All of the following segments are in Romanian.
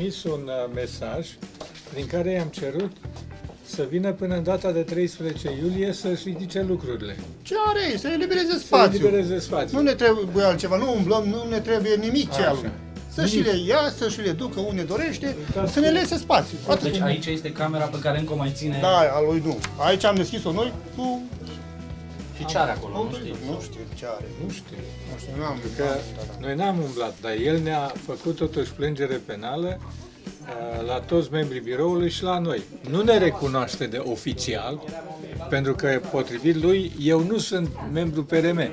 trimis un mesaj prin care i-am cerut să vină până în data de 13 iulie să-și ridice lucrurile. Ce are? Să elibereze spațiu. Să elibereze spațiu. Nu ne trebuie altceva, nu umblăm, nu ne trebuie nimic ce altceva. Să și le ia, să și le ducă unde dorește, să ne lese spațiu. Atât. Deci aici este camera pe care încă o mai ține... Da, a lui nu. Aici am deschis-o noi cu... Și ce are acolo? Nu știu. Nu știu ce are. Nu știu. Nu știu, n-am Că noi n-am umblat, dar el ne-a făcut totuși plângere penală la toți membrii biroului și la noi. Nu ne recunoaște de oficial, pentru că, potrivit lui, eu nu sunt membru PRM.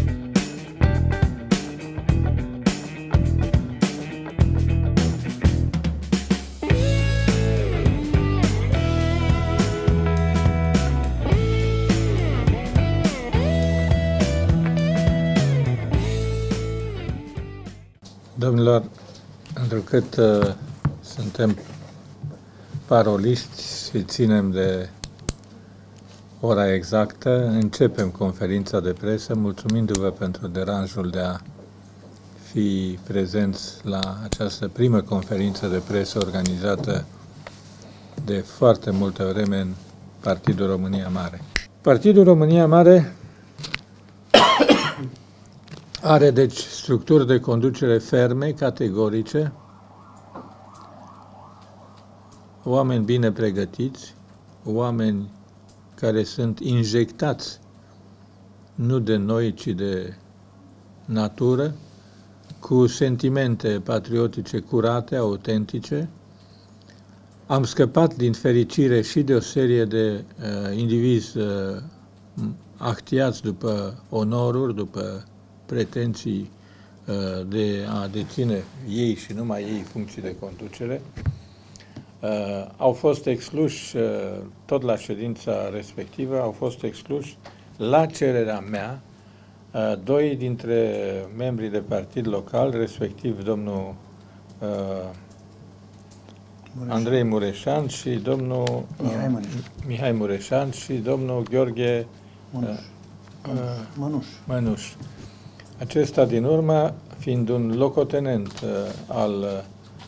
Domnilor, întrucât suntem paroliști și ținem de ora exactă, începem conferința de presă, mulțumindu-vă pentru deranjul de a fi prezenți la această primă conferință de presă organizată de foarte multă vreme în Partidul România Mare. Partidul România Mare are, deci, structuri de conducere ferme, categorice, oameni bine pregătiți, oameni care sunt injectați nu de noi, ci de natură, cu sentimente patriotice curate, autentice. Am scăpat, din fericire, și de o serie de indivizi ahtiați după onoruri, după pretenții de a deține ei și numai ei funcții de conducere. Au fost excluși, tot la ședința respectivă, au fost excluși, la cererea mea, doi dintre membrii de partid local, respectiv domnul Andrei Mureșan și domnul Mihai Mureșan și domnul Gheorghe Mănuș. Acesta, din urmă, fiind un locotenent al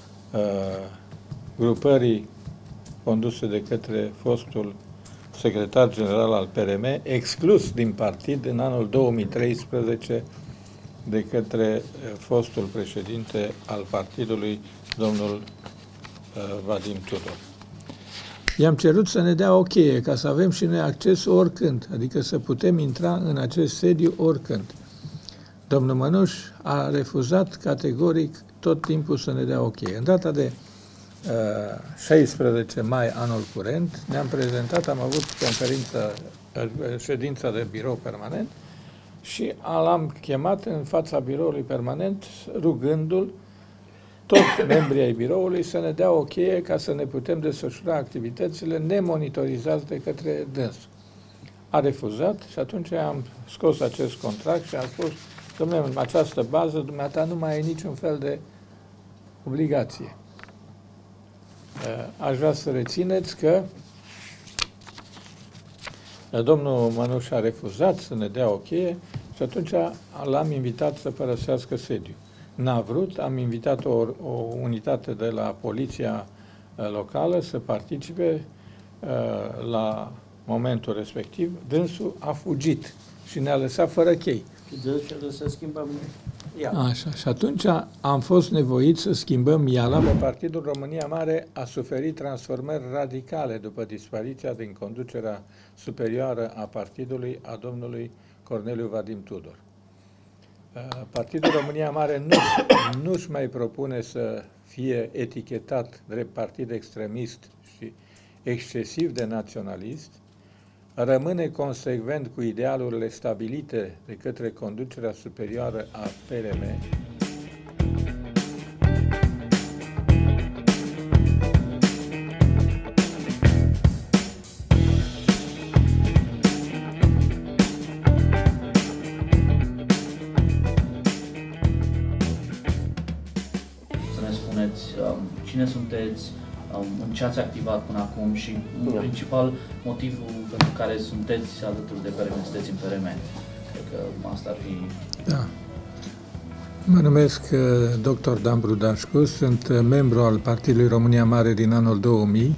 grupării conduse de către fostul secretar general al PRM, exclus din partid în anul 2013 de către fostul președinte al partidului, domnul Vadim Tudor. I-am cerut să ne dea o cheie ca să avem și noi acces oricând, adică să putem intra în acest sediu oricând. Domnul Mănuș a refuzat categoric tot timpul să ne dea o cheie. În data de 16 mai anul curent ne-am prezentat, am avut ședința de birou permanent și l-am chemat în fața biroului permanent rugându-l toți membrii ai biroului să ne dea o cheie ca să ne putem desfășura activitățile nemonitorizați de către dânsul. A refuzat și atunci am scos acest contract și am spus: dom'le, în această bază, dumneata nu mai ai niciun fel de obligație. Aș vrea să rețineți că domnul Mănuș a refuzat să ne dea o cheie și atunci l-am invitat să părăsească sediul. N-a vrut, am invitat o unitate de la poliția locală să participe la momentul respectiv. Dânsul a fugit și ne-a lăsat fără chei. Să schimbăm Așa, și atunci am fost nevoiți să schimbăm iala. Partidul România Mare a suferit transformări radicale după dispariția din conducerea superioară a partidului a domnului Corneliu Vadim Tudor. Partidul România Mare nu-și mai propune să fie etichetat drept partid extremist și excesiv de naționalist, rămâne consecvent cu idealurile stabilite de către conducerea superioară a PRM. Să ne spuneți cine sunteți, în ce ați activat până acum și, în principal, motivul pentru care sunteți alături de PRM, sunteți în PRM. Cred că asta ar fi... Da. Mă numesc dr. Dan Brudașcu, sunt membru al Partidului România Mare din anul 2000.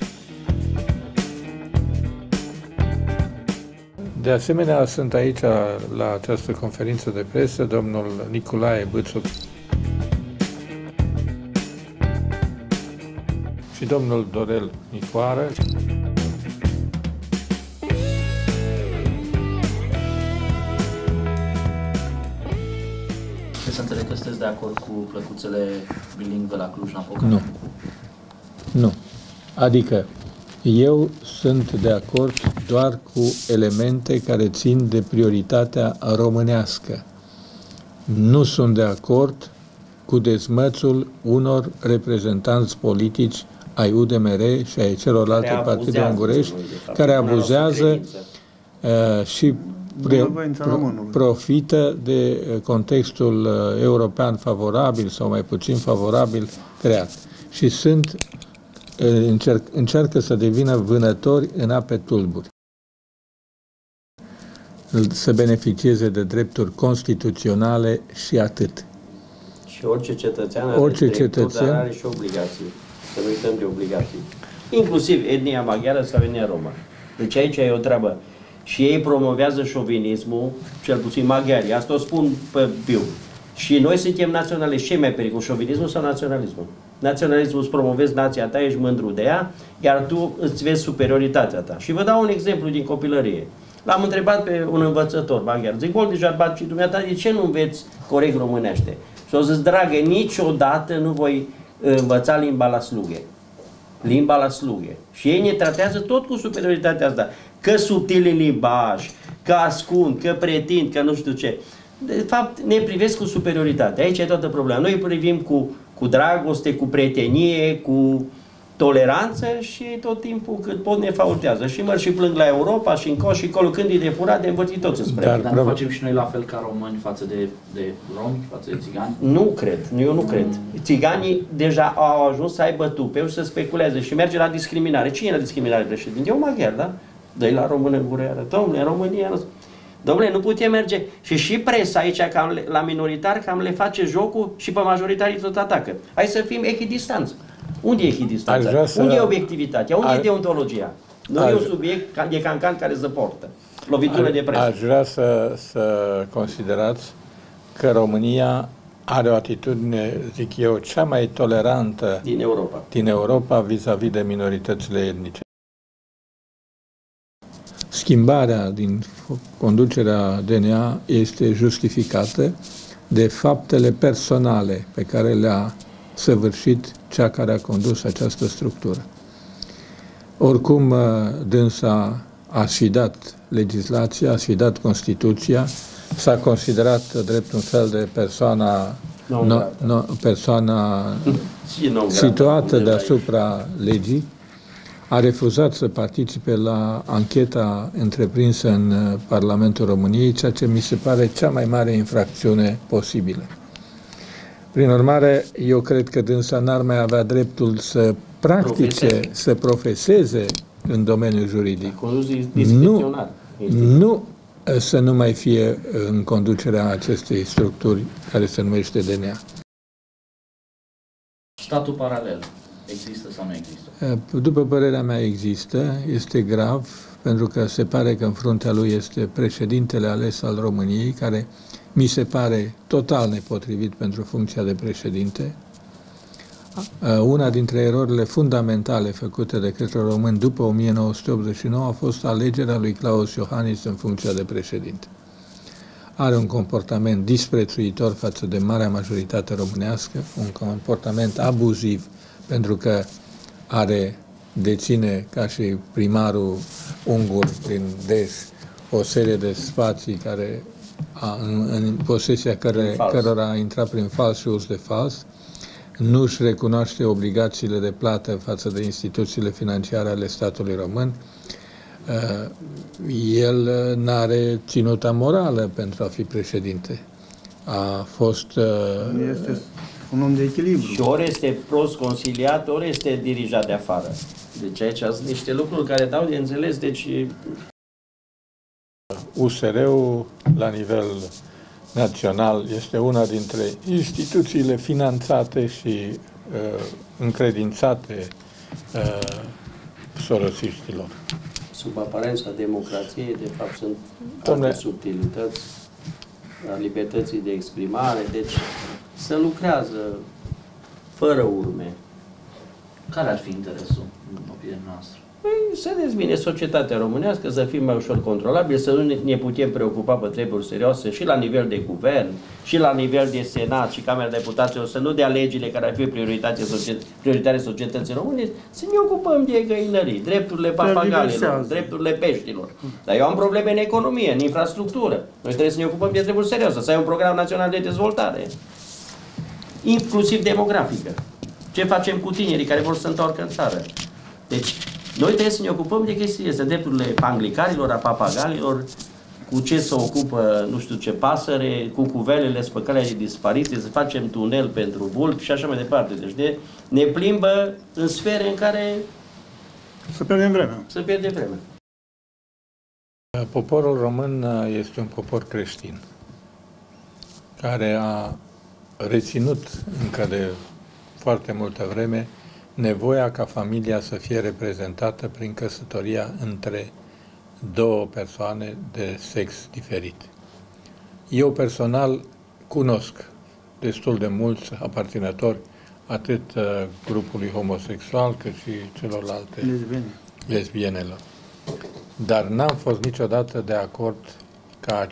De asemenea, sunt aici la această conferință de presă domnul Nicolae Bâțu și domnul Dorel Nicoară. Să înțeleg că sunteți de acord cu plăcuțele bilingve la Cluj-Napoca? Nu. Nu. Adică, eu sunt de acord doar cu elemente care țin de prioritatea românească. Nu sunt de acord cu dezmățul unor reprezentanți politici ai UDMR și ai celorlalte partide ungurești care abuzează și profită de contextul european favorabil sau mai puțin favorabil creat. Și încearcă să devină vânători în ape tulburi. Să beneficieze de drepturi constituționale și atât. Și orice cetățean dar are și obligații. Să nu uităm de obligații. Inclusiv etnia maghiară sau etnia romă. Deci aici e o treabă. Și ei promovează șovinismul, cel puțin maghiarii. Asta o spun pe viu. Și noi suntem naționaliști. Ce e mai pericol? Șovinismul sau naționalismul? Naționalismul îți promovezi nația ta, ești mândru de ea, iar tu îți vezi superioritatea ta. Și vă dau un exemplu din copilărie. L-am întrebat pe un învățător maghiar. Zic, Oldiș, și dumneata, de ce nu înveți corect românește? Și o zis, dragă, niciodată nu voi învăța limba la slughe. Limba la slughe. Și ei ne tratează tot cu superioritatea asta. Că subtil în limbaj, că ascund, că pretind, că nu știu ce. De fapt, ne privesc cu superioritate. Aici e toată problema. Noi privim cu dragoste, cu prietenie, cu toleranță și tot timpul cât pot ne faultează. Și mă și plâng la Europa și încolo și acolo. Când e de furat, de învățit toți spre. Dar nu facem și noi la fel ca români față de romi, față de țigani? Nu cred. Eu nu cred. Țiganii deja au ajuns să aibă tupeu și să speculeze și merge la discriminare. Cine e la discriminare, președinte? Eu maghiar, da? Dă-i la român în gură iară. Dom'le, în România nu... Dom'le, nu putem merge. Și presa aici, cam la minoritari, cam le face jocul și pe majoritarii tot atacă. Hai să fim echidistanți. Unde e echidistanța? Unde e obiectivitatea? Unde e deontologia? Nu e un subiect de cancan care se portă. Lovitură de presă. Aș vrea să considerați că România are o atitudine, zic eu, cea mai tolerantă din Europa vis-a-vis de minoritățile etnice. Schimbarea din conducerea DNA este justificată de faptele personale pe care le-a săvârșit cea care a condus această structură. Oricum, dânsa a sfidat legislația, a sfidat Constituția, s-a considerat drept un fel de persoana situată deasupra legii, a refuzat să participe la ancheta întreprinsă în Parlamentul României, ceea ce mi se pare cea mai mare infracțiune posibilă. Prin urmare, eu cred că dânsa n-ar mai avea dreptul să practice, să profeseze în domeniul juridic. Nu să nu mai fie în conducerea acestei structuri care se numește DNA. Statul paralel există sau nu există? După părerea mea există, este grav, pentru că se pare că în fruntea lui este președintele ales al României, care mi se pare total nepotrivit pentru funcția de președinte. Una dintre erorile fundamentale făcute de către români după 1989 a fost alegerea lui Klaus Iohannis în funcția de președinte. Are un comportament disprețuitor față de marea majoritate românească, un comportament abuziv, pentru că deține, ca și primarul ungur prin Deș, o serie de spații care în posesia cărora a intrat prin fals și uz de fals, nu își recunoaște obligațiile de plată față de instituțiile financiare ale statului român. El n-are ținuta morală pentru a fi președinte. A fost... Este un om de echilibru. Și ori este prost conciliat, ori este dirijat de afară. Deci aici sunt niște lucruri care dau de înțeles, deci... USR-ul, la nivel Național este una dintre instituțiile finanțate și încredințate sorosiștilor. Sub aparența democrației, de fapt, sunt alte subtilități a libertății de exprimare, deci se lucrează fără urme. Care ar fi interesul, în opinia noastră? Păi, să dezbine societatea românească, să fim mai ușor controlabili, să nu ne putem preocupa pe treburi serioase și la nivel de guvern, și la nivel de senat și Camera Deputaților, să nu dea legile care ar fi prioritare societății române, să ne ocupăm de găinării, drepturile papagalilor, drepturile peștilor. Dar eu am probleme în economie, în infrastructură. Noi trebuie să ne ocupăm de treburi serioase, să ai un program național de dezvoltare, inclusiv demografică. Ce facem cu tinerii care vor să se întoarcă în țară? Deci, noi trebuie să ne ocupăm de chestiile astea, drepturile panglicarilor, a papagalilor, cu ce se ocupă, nu știu ce pasăre, cu cuvelele spăcălea de dispariție, să facem tunel pentru vulpi și așa mai departe. Deci ne plimbă în sfere în care să pierdem vremea. Să pierdem vremea. Poporul român este un popor creștin, care a reținut încă de foarte multă vreme nevoia ca familia să fie reprezentată prin căsătoria între două persoane de sex diferit. Eu personal cunosc destul de mulți aparținători atât grupului homosexual cât și celorlalte lesbienelor. Dar n-am fost niciodată de acord ca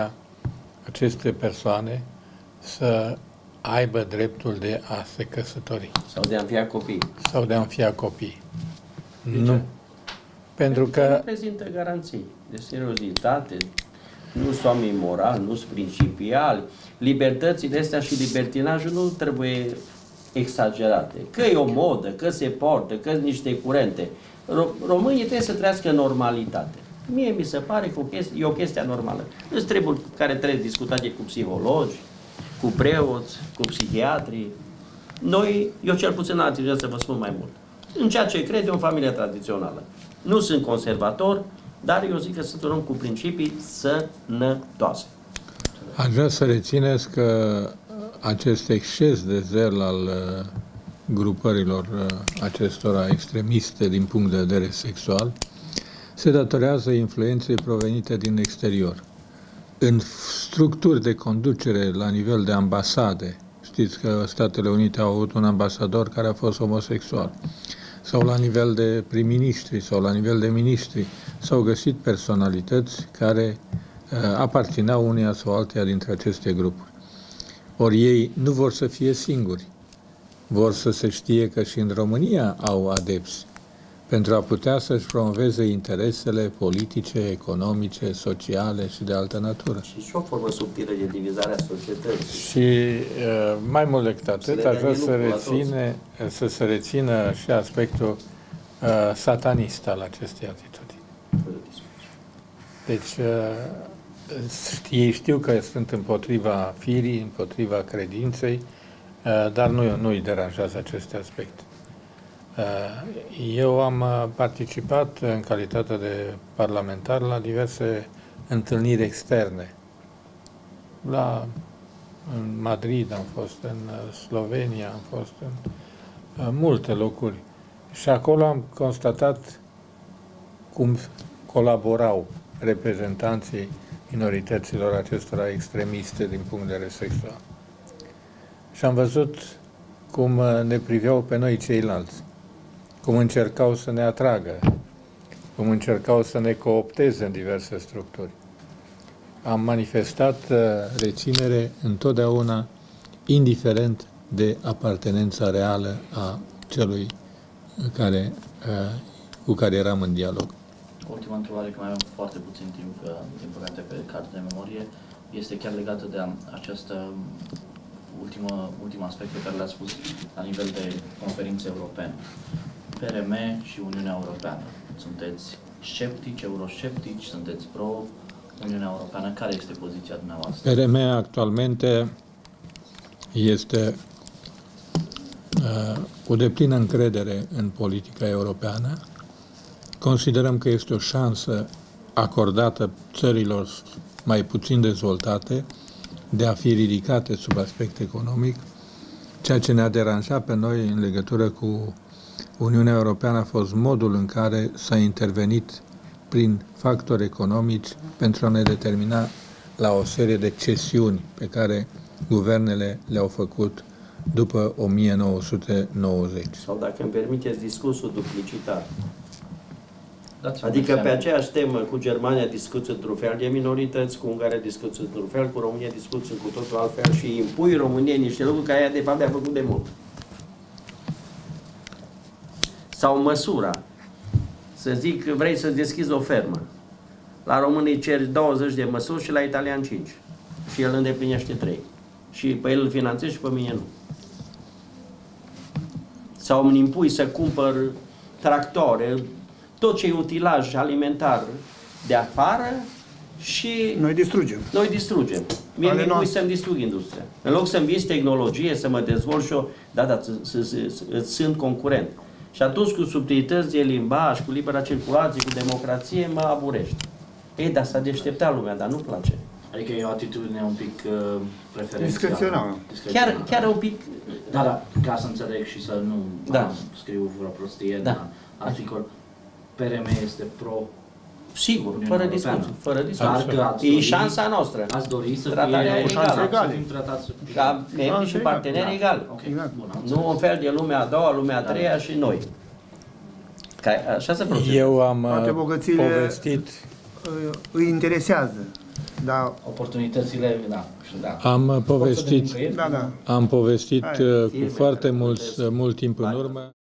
aceste persoane să aibă dreptul de a se căsători. Sau de a înfia copii. Sau de a înfia copii. De nu. Ce? Pentru că nu prezintă garanții de seriozitate, nu sunt oameni morali, nu sunt principiali. Libertățile astea și libertinajul nu trebuie exagerate. Că e o modă, că se poartă, că sunt niște curente. Românii trebuie să trăiască normalitate. Mie mi se pare că e o chestie normală. Nu trebuie care trebuie discutate cu psihologi, cu preoți, cu psihiatri. Eu cel puțin am atitudine să vă spun mai mult. În ceea ce cred, e o familie tradițională. Nu sunt conservator, dar eu zic că sunt un om cu principii sănătoase. Aș vrea să rețineți că acest exces de zel al grupărilor acestora extremiste din punct de vedere sexual se datorează influenței provenite din exterior. În structuri de conducere la nivel de ambasade, știți că Statele Unite au avut un ambasador care a fost homosexual, sau la nivel de prim-ministri sau la nivel de ministri, s-au găsit personalități care aparțineau uneia sau alteia dintre aceste grupuri. Ori ei nu vor să fie singuri, vor să se știe că și în România au adepți, pentru a putea să-și promoveze interesele politice, economice, sociale și de altă natură. Și o formă subtilă de divizare a societății. Și mai mult decât atât, aș vrea să se rețină și aspectul satanist al acestei atitudini. Deci, ei știu că sunt împotriva firii, împotriva credinței, dar nu îi deranjează aceste aspecte. Eu am participat în calitate de parlamentar la diverse întâlniri externe. În Madrid am fost, în Slovenia am fost, în multe locuri. Și acolo am constatat cum colaborau reprezentanții minorităților acestora extremiste din punct de vedere sexual. Și am văzut cum ne priveau pe noi ceilalți, cum încercau să ne atragă, cum încercau să ne coopteze în diverse structuri. Am manifestat reținere întotdeauna, indiferent de apartenența reală a celui cu care eram în dialog. Ultima întrebare, că mai avem foarte puțin timp, din păcate, pe carte de memorie, este chiar legată de această ultim aspect pe care l-ați spus la nivel de conferințe europene. PRM și Uniunea Europeană. Sunteți sceptici, eurosceptici, sunteți pro-Uniunea Europeană? Care este poziția dumneavoastră? PRM actualmente este cu deplină încredere în politica europeană. Considerăm că este o șansă acordată țărilor mai puțin dezvoltate de a fi ridicate sub aspect economic. Ceea ce ne-a deranjat pe noi în legătură cu Uniunea Europeană a fost modul în care s-a intervenit prin factori economici pentru a ne determina la o serie de cesiuni pe care guvernele le-au făcut după 1990. Sau, dacă îmi permiteți, discursul duplicitar. Adică pe aceeași temă cu Germania discuți într-un fel de minorități, cu Ungaria discuți într-un fel, cu România discuți cu totul altfel și impui României niște lucruri care ea de fapt le-a făcut de mult. Sau măsura. Să zic, vrei să deschizi o fermă. La român îi ceri 20 de măsuri și la italian 5. Și el îndeplinește 3. Și pe el îl finanțezi și pe mine nu. Sau îmi impui să cumpăr tractoare, tot ce e utilaj alimentar de afară și Noi distrugem. Mie îmi impui să-mi distrug industria. În loc să-mi vinzi tehnologie, să mă dezvolt și eu, sunt concurent. Și atunci cu subtilități de limbaj, cu libera circulație, cu democrație, mă aburești. Ei, dar s-a deșteptat lumea, dar nu-mi place. Adică e o atitudine un pic preferențială. Discrețională. Chiar un pic... Da, ca să înțeleg și să nu scriu vreo prostie, da. Articol PRM este pro... Sigur, fără discuție. E șansa noastră. Ați dori să fie o șansă egală. Ca membri și parteneri egali. Nu un fel de lumea a doua, lumea a treia și noi. Așa se procedează. Eu am Toate bogățiile povestit... îi interesează. Da. Oportunitățile, Am povestit, Da. am povestit cu foarte mult timp în urmă.